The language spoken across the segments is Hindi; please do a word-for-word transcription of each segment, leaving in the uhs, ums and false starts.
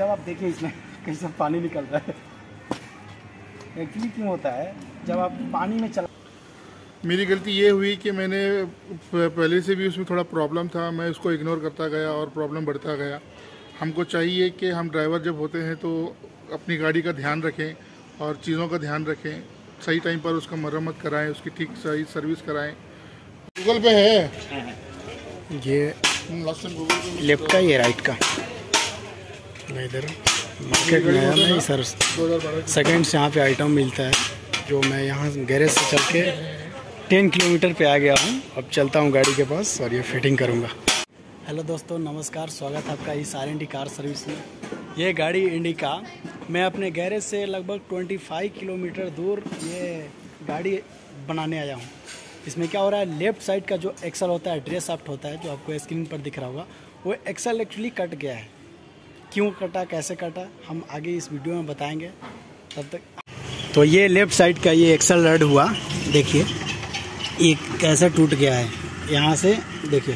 जब आप देखिए इसमें कैसे पानी निकल रहा है। एक्चुअली क्यों होता है जब आप पानी में चला, मेरी गलती ये हुई कि मैंने पहले से भी उसमें थोड़ा प्रॉब्लम था, मैं उसको इग्नोर करता गया और प्रॉब्लम बढ़ता गया। हमको चाहिए कि हम ड्राइवर जब होते हैं तो अपनी गाड़ी का ध्यान रखें और चीज़ों का ध्यान रखें, सही टाइम पर उसका मरम्मत कराएं, उसकी ठीक सही सर्विस कराएं। गूगल पे है ये लेफ्ट का, ये राइट का। मैं इधर मार्केट में आया, मैं सर सेकेंड से यहाँ पे आइटम मिलता है जो मैं यहाँ गैरेज से चल के टेन किलोमीटर पे आ गया हूँ। अब चलता हूँ गाड़ी के पास और ये फिटिंग करूँगा। हेलो दोस्तों, नमस्कार, स्वागत है आपका इस R N D car service में। ये गाड़ी इंडिका, मैं अपने गैरेज से लगभग पच्चीस किलोमीटर दूर ये गाड़ी बनाने आया हूँ। इसमें क्या हो रहा है, लेफ़्ट साइड का जो एक्सल होता है, ड्रेस शाफ्ट होता है, जो आपको स्क्रीन पर दिख रहा होगा, वो एक्सल एक्चुअली कट गया है। क्यों कटा, कैसे कटा, हम आगे इस वीडियो में बताएंगे। तब तक तो ये लेफ़्ट साइड का ये एक्सल रड हुआ, देखिए ये कैसे टूट गया है। यहाँ से देखिए,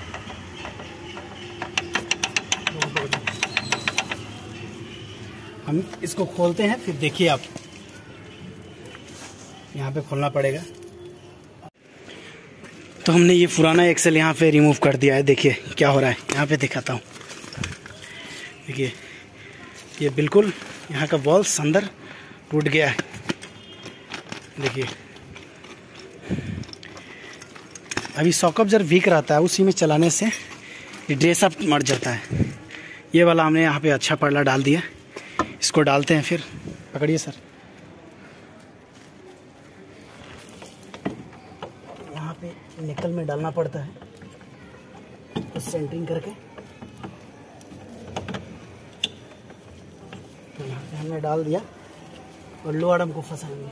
हम इसको खोलते हैं, फिर देखिए आप यहाँ पे खोलना पड़ेगा। तो हमने ये पुराना एक्सेल यहाँ पे रिमूव कर दिया है। देखिए क्या हो रहा है, यहाँ पे दिखाता हूँ। देखिए ये बिल्कुल यहाँ का बॉल्स अंदर टूट गया है। देखिए अभी सॉकअप जब वीक रहता है, उसी में चलाने से ये ड्रेस अप मर जाता है। ये वाला हमने यहाँ पे अच्छा पड़ला डाल दिया, इसको डालते हैं। फिर पकड़िए सर, यहाँ पे निकल में डालना पड़ता है, तो सेंटरिंग करके तो यहाँ पे हमने डाल दिया और लोअर आर्म को फंसाएंगे।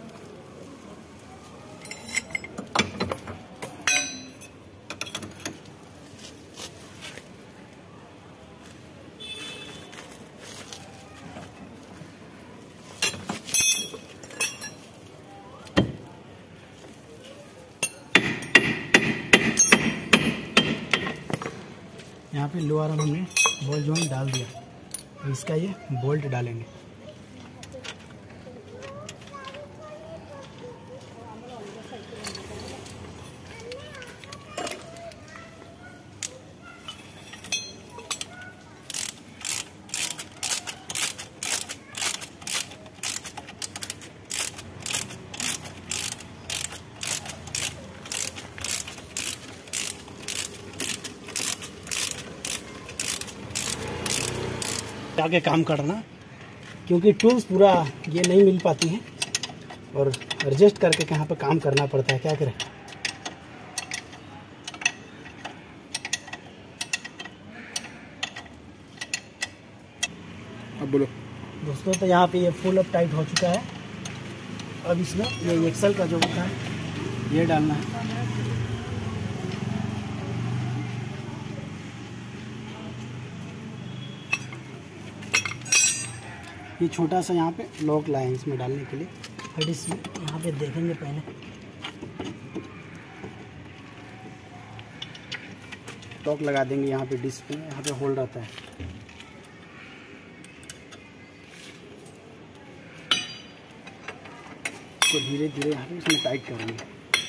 यहाँ पे लोअर आर्म हमने बॉल जॉइंट डाल दिया, तो इसका ये बोल्ट डालेंगे। आगे काम करना, क्योंकि टूल्स पूरा ये नहीं मिल पाती हैं और एडजस्ट करके यहाँ पे काम करना पड़ता है। क्या करें, अब बोलो दोस्तों। तो यहाँ पे ये फुल अप टाइट हो चुका है। अब इसमें ये एक्सल का जो होता है ये डालना है। ये छोटा सा यहाँ पे लॉक लाए हैं इसमें डालने के लिए, फिर इसमें यहाँ पे देखेंगे पहले। लॉक लगा देंगे यहाँ पे डिस्क पे, यहाँ पे होल्ड रहता है। तो धीरे धीरे यहाँ पे इसमें टाइट करेंगे।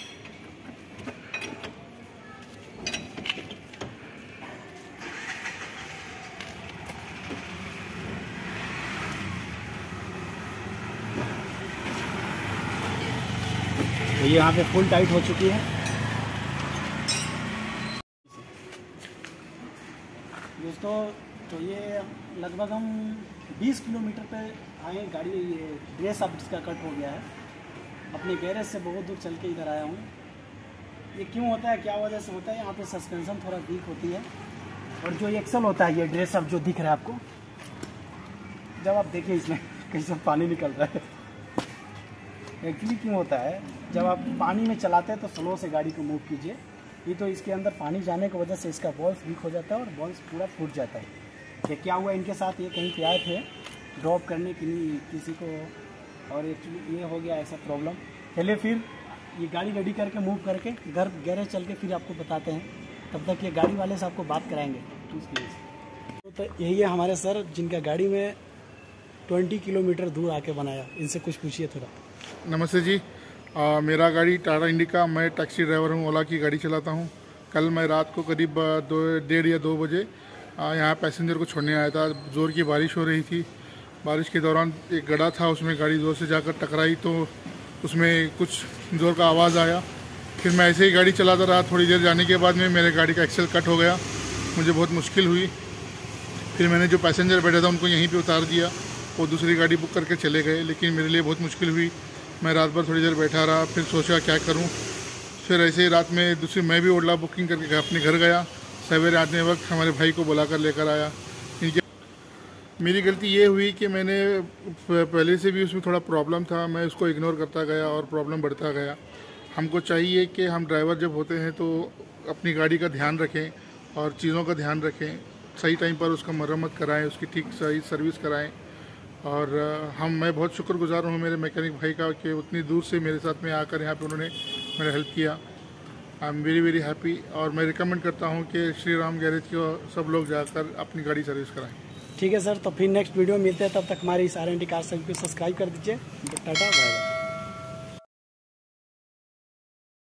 तो ये यहाँ पे फुल टाइट हो चुकी है दोस्तों। तो ये लगभग हम बीस किलोमीटर पे आए, गाड़ी ये ड्रेस अब इसका कट हो गया है। अपने गैरेज से बहुत दूर चल के इधर आया हूँ। ये क्यों होता है, क्या वजह से होता है, यहाँ पे सस्पेंशन थोड़ा वीक होती है। और जो एक्सल होता है, ये ड्रेस अब जो दिख रहा है आपको, जब आप देखिए इसमें कैसे पानी निकल रहा है। एक्चुअली क्यों होता है, जब आप पानी में चलाते हैं तो स्लो से गाड़ी को मूव कीजिए। ये तो इसके अंदर पानी जाने की वजह से इसका बॉल्स वीक हो जाता है और बॉल्स पूरा फूट जाता है। ये क्या हुआ इनके साथ, ये कहीं पे आए थे ड्रॉप करने के लिए किसी को, और एक्चुअली ये हो गया ऐसा प्रॉब्लम। चलिए फिर ये गाड़ी रेडी करके मूव करके घर गैरेज चल के फिर आपको बताते हैं। तब तक ये गाड़ी वाले से आपको बात कराएंगे। तो उसकी तो यही है हमारे सर जिनका गाड़ी में ट्वेंटी किलोमीटर दूर आके बनाया, इनसे कुछ पूछिए थोड़ा। नमस्ते जी, आ, मेरा गाड़ी टाटा इंडिका, मैं टैक्सी ड्राइवर हूँ, ओला की गाड़ी चलाता हूँ। कल मैं रात को करीब दो डेढ़ या दो बजे यहाँ पैसेंजर को छोड़ने आया था। ज़ोर की बारिश हो रही थी। बारिश के दौरान एक गड्ढा था, उसमें गाड़ी ज़ोर से जाकर टकराई तो उसमें कुछ ज़ोर का आवाज़ आया। फिर मैं ऐसे ही गाड़ी चलाता रहा। थोड़ी देर जाने के बाद में मेरे गाड़ी का एक्सेल कट हो गया, मुझे बहुत मुश्किल हुई। फिर मैंने जो पैसेंजर बैठा था उनको यहीं पे उतार दिया, वो दूसरी गाड़ी बुक करके चले गए, लेकिन मेरे लिए बहुत मुश्किल हुई। मैं रात भर थोड़ी देर बैठा रहा, फिर सोचा क्या करूं। फिर ऐसे ही रात में दूसरी मैं भी ओला बुकिंग करके अपने घर गया। सवेरे आने वक्त हमारे भाई को बुला कर लेकर आया। इनके मेरी गलती ये हुई कि मैंने पहले से भी उसमें थोड़ा प्रॉब्लम था, मैं उसको इग्नोर करता गया और प्रॉब्लम बढ़ता गया। हमको चाहिए कि हम ड्राइवर जब होते हैं तो अपनी गाड़ी का ध्यान रखें और चीज़ों का ध्यान रखें, सही टाइम पर उसका मरम्मत कराएं, उसकी ठीक सही सर्विस कराएं। और हम मैं बहुत शुक्रगुजार हूँ मेरे मैकेनिक भाई का कि उतनी दूर से मेरे साथ में आकर यहाँ पे उन्होंने मेरा हेल्प किया। I am very very happy. और मैं रिकमेंड करता हूँ कि श्री राम गैरेज को सब लोग जाकर अपनी गाड़ी सर्विस कराएं। ठीक है सर, तो फिर नेक्स्ट वीडियो मिलते हैं, तब तक हमारी इस R N T car service को सब्सक्राइब कर दीजिए। Tata, bye bye.